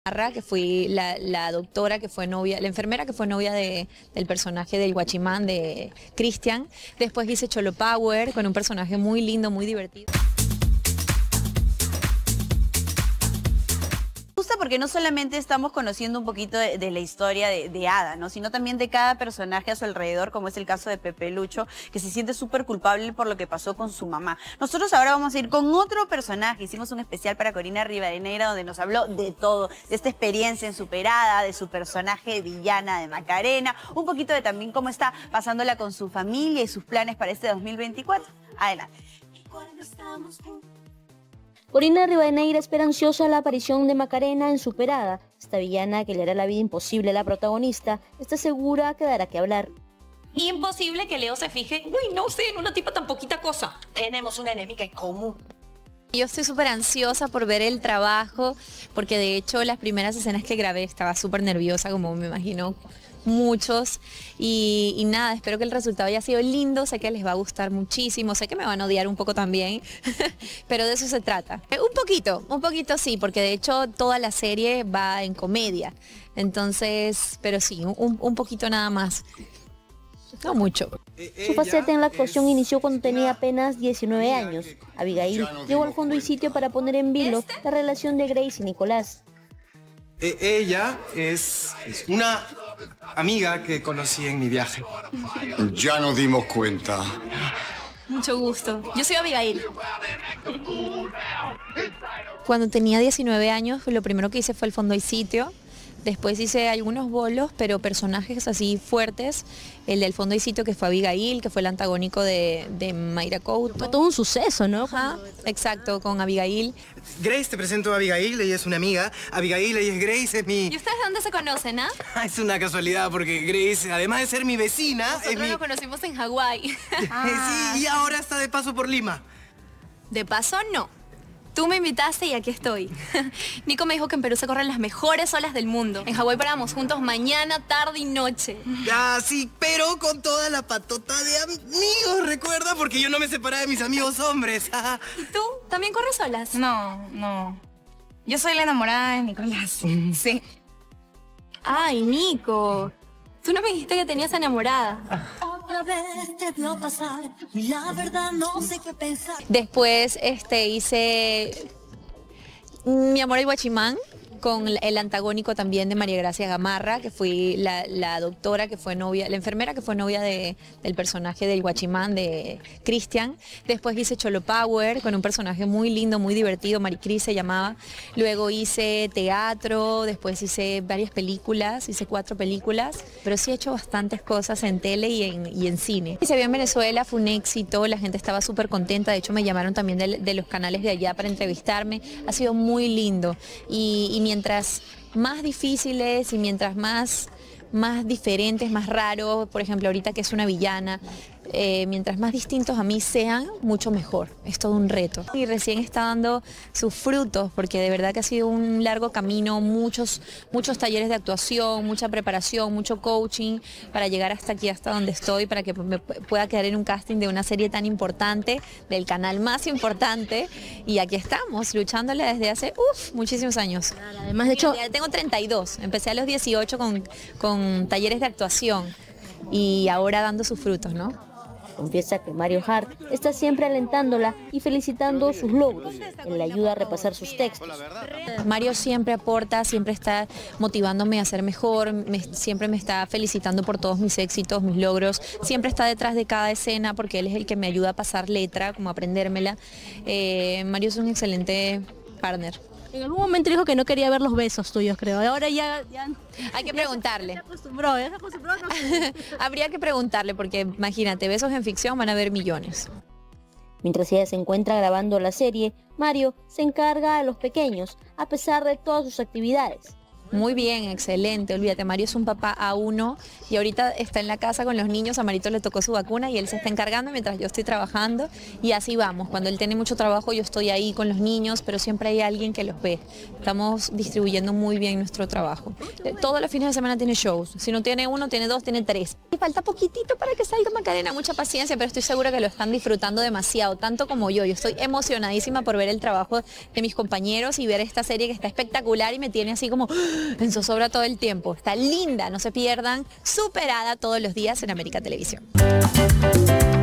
Que fui la doctora que fue novia, la enfermera que fue novia del personaje del Guachimán, de Cristian. Después hice Cholo Power con un personaje muy lindo, muy divertido. Me gusta porque no solamente estamos conociendo un poquito de la historia de Ada, ¿no? Sino también de cada personaje a su alrededor, como es el caso de Pepe Lucho, que se siente súper culpable por lo que pasó con su mamá. Nosotros ahora vamos a ir con otro personaje. Hicimos un especial para Corina Rivadeneira donde nos habló de todo, de esta experiencia en Superada, de su personaje villana de Macarena, un poquito de también cómo está pasándola con su familia y sus planes para este 2024. Adelante. Corina Rivadeneira espera ansiosa la aparición de Macarena en Superada. Esta villana que le hará la vida imposible a la protagonista está segura que dará que hablar. Imposible que Leo se fije, uy, no sé, en una tipa tan poquita cosa. Tenemos una enemiga en común. Yo estoy súper ansiosa por ver el trabajo, porque de hecho las primeras escenas que grabé estaba súper nerviosa, como me imagino muchos, y nada, espero que el resultado haya sido lindo, sé que les va a gustar muchísimo, sé que me van a odiar un poco también, pero de eso se trata. Un poquito sí, porque de hecho toda la serie va en comedia, entonces, pero sí, un poquito nada más. No mucho. Su faceta en la actuación inició cuando tenía apenas 19 años. Abigail llegó al fondo y sitio para poner en vilo la relación de Grace y Nicolás. Ella es una amiga que conocí en mi viaje. Ya nos dimos cuenta. Mucho gusto. Yo soy Abigail. Cuando tenía 19 años, lo primero que hice fue el fondo y sitio. Después hice algunos bolos, pero personajes así fuertes. El del fondo y sitio, que fue Abigail, que fue el antagónico de Mayra Couto. Fue todo un suceso, ¿no? Ajá, exacto, con Abigail. Grace, te presento a Abigail, ella es una amiga. Abigail, ella es Grace, es mi... ¿Y ustedes dónde se conocen, ah? Es una casualidad porque Grace, además de ser mi vecina, Nosotros es mi... nos conocimos en Hawái. Sí, y ahora está de paso por Lima. De paso, no. Tú me invitaste y aquí estoy. Nico me dijo que en Perú se corren las mejores olas del mundo. En Hawái parábamos juntos mañana, tarde y noche. Ah, sí, pero con toda la patota de amigos, recuerda, porque yo no me separaba de mis amigos hombres. ¿Y tú? ¿También corres olas? No. Yo soy la enamorada de Nicolás. Sí. Ay, Nico. Tú no me dijiste que tenías enamorada. Después hice Mi amor el Guachimán, con el antagónico también de María Gracia Gamarra, que fui la doctora que fue novia, la enfermera que fue novia del personaje del Guachimán, de Cristian. Después hice Cholo Power con un personaje muy lindo, muy divertido, Maricris se llamaba. Luego hice teatro, después hice varias películas, hice 4 películas, pero sí he hecho bastantes cosas en tele y en cine. Se vio en Venezuela, fue un éxito, la gente estaba súper contenta, de hecho me llamaron también de los canales de allá para entrevistarme, ha sido muy lindo y mientras más difíciles y mientras más diferentes, más raros, por ejemplo ahorita que es una villana, mientras más distintos a mí sean, mucho mejor. Es todo un reto. Y recién está dando sus frutos, porque de verdad que ha sido un largo camino, muchos talleres de actuación, mucha preparación, mucho coaching para llegar hasta aquí, hasta donde estoy, para que me pueda quedar en un casting de una serie tan importante, del canal más importante. Y aquí estamos, luchándole desde hace muchísimos años. Además, de hecho, tengo 32, empecé a los 18 con talleres de actuación y ahora dando sus frutos, ¿no? confiesa que Mario Hart está siempre alentándola y felicitando sus logros. Él le ayuda a repasar sus textos. Mario siempre aporta, siempre está motivándome a ser mejor, siempre me está felicitando por todos mis éxitos, mis logros, siempre está detrás de cada escena porque él es el que me ayuda a pasar letra, como a aprendérmela. Mario es un excelente partner. En algún momento dijo que no quería ver los besos tuyos, creo. Ahora ya hay que preguntarle. Ya se acostumbró, no sé. Habría que preguntarle porque imagínate, besos en ficción van a haber millones. Mientras ella se encuentra grabando la serie, Mario se encarga a los pequeños, a pesar de todas sus actividades. Muy bien, excelente. Olvídate, Mario es un papá A1 y ahorita está en la casa con los niños. A Marito le tocó su vacuna y él se está encargando mientras yo estoy trabajando. Y así vamos. Cuando él tiene mucho trabajo, yo estoy ahí con los niños, pero siempre hay alguien que los ve. Estamos distribuyendo muy bien nuestro trabajo. Todos los fines de semana tiene shows. Si no tiene uno, tiene dos, tiene tres. Y falta poquitito para que salga Macarena. Mucha paciencia, pero estoy segura que lo están disfrutando demasiado, tanto como yo. Yo estoy emocionadísima por ver el trabajo de mis compañeros y ver esta serie que está espectacular y me tiene así como en zozobra todo el tiempo. Está linda, no se pierdan Superada todos los días en América Televisión.